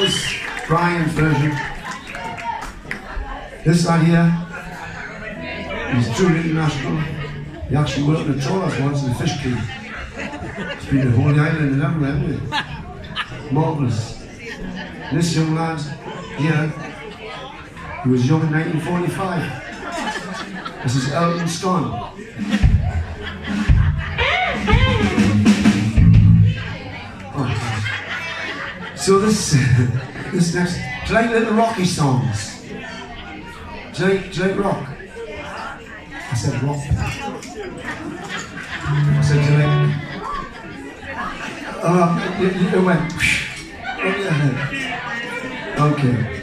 was Brian's version. This lad here, he's truly international. He actually worked in the trawlers once in the fish queue. He's been to Holy Island and everywhere, hasn't he? Marvellous. This young lad here, he was young in 1945. This is Elton Scott. So this next, do you like little rocky songs? Do you like rock? I said rock. I said, do you like? It went over your head. Okay.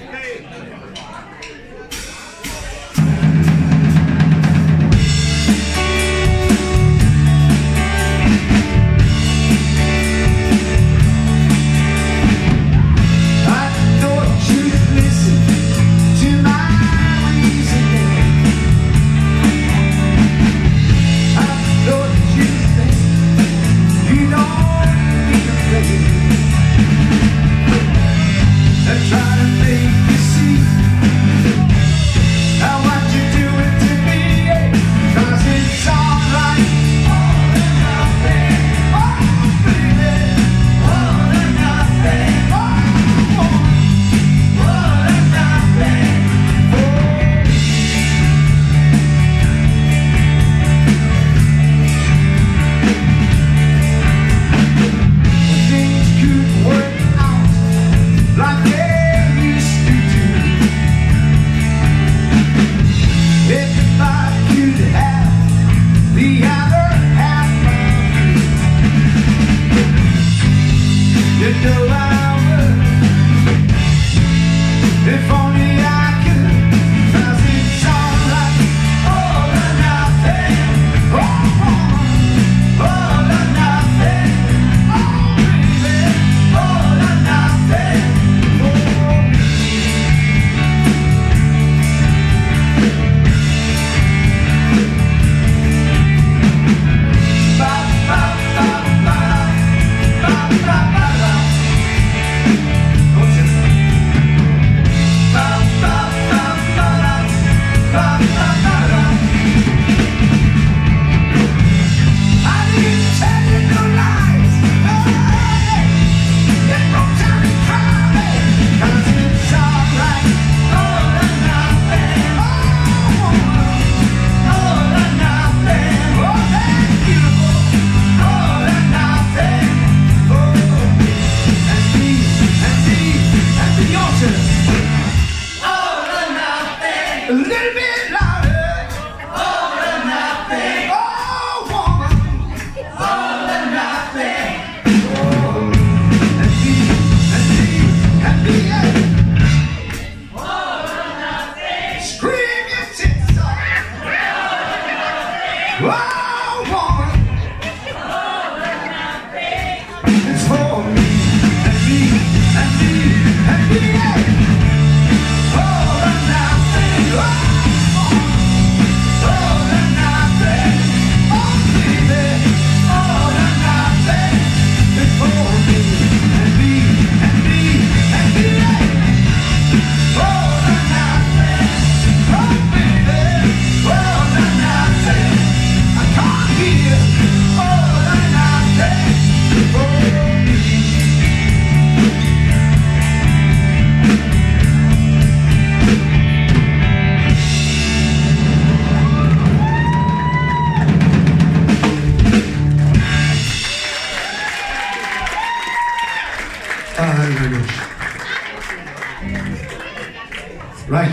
Right,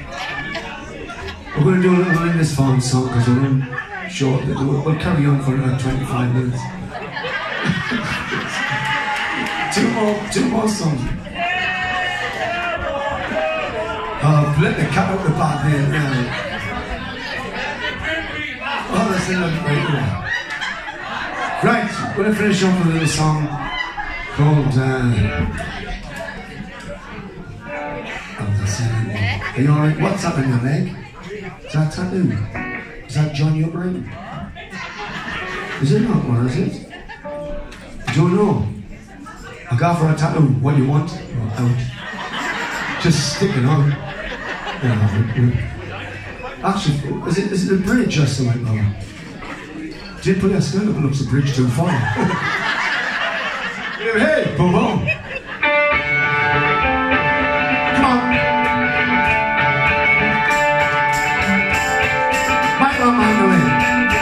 we're going to do a little Lindisfarne song because we're running short. We'll carry on for another 25 minutes. two more songs. Let the cat out the bag there now. Oh, that's another great one. Right, we're going to finish off with a little song called are you alright? What's up in your leg? Is that tattoo? Is that John your brain? Is it not? What is it? I don't know. I'll go for a tattoo. What do you want? out. Just sticking on. Actually, is it a bridge or something? Did you put that stand up and looks a bridge too far? Hey, boom, boom. Come on. Michael Mandolin.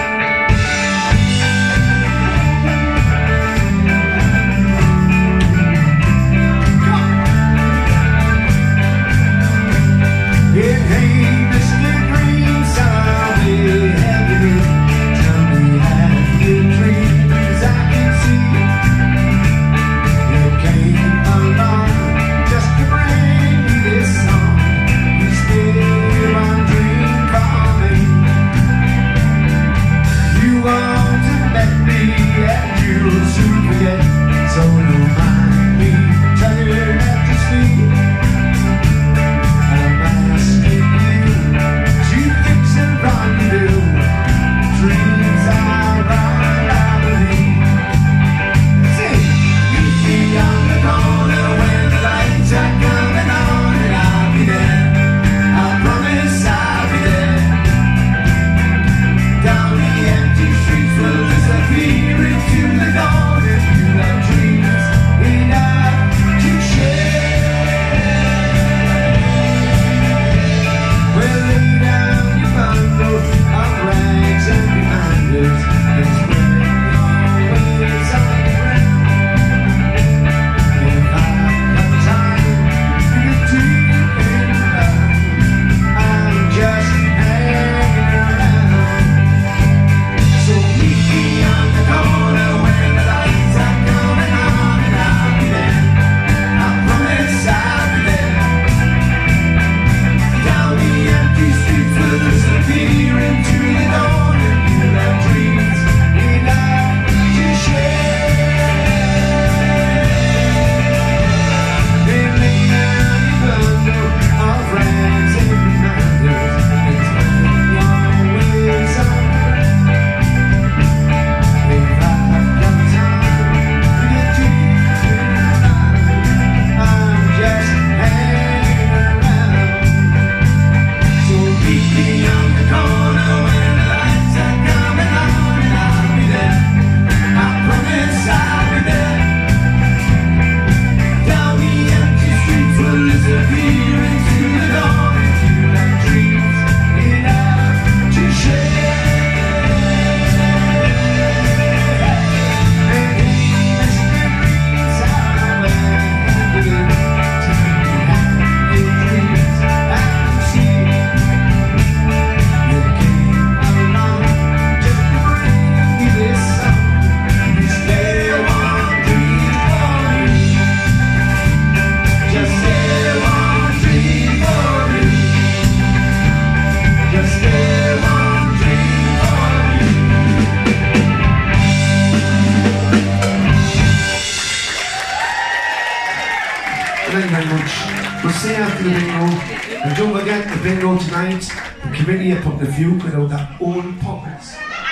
Thank you very much. We'll see you after the bingo. And don't forget the bingo tonight. The committee are putting the view without their own pockets.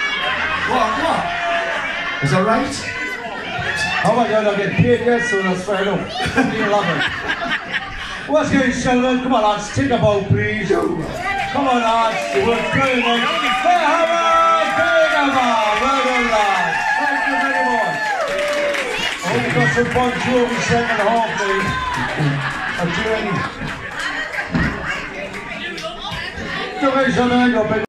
What? Is that right? Oh my God, I'll get paid yet, so that's fair enough. You love it. What's going on, gentlemen? Come on, lads, take a bow, please. Come on, lads, we're playing it. Hey, Howard, take a bow. Well done, lads. Thank you very much. I hope you got some Bon Jovi second half, please. Are you ready? Come on, gentlemen,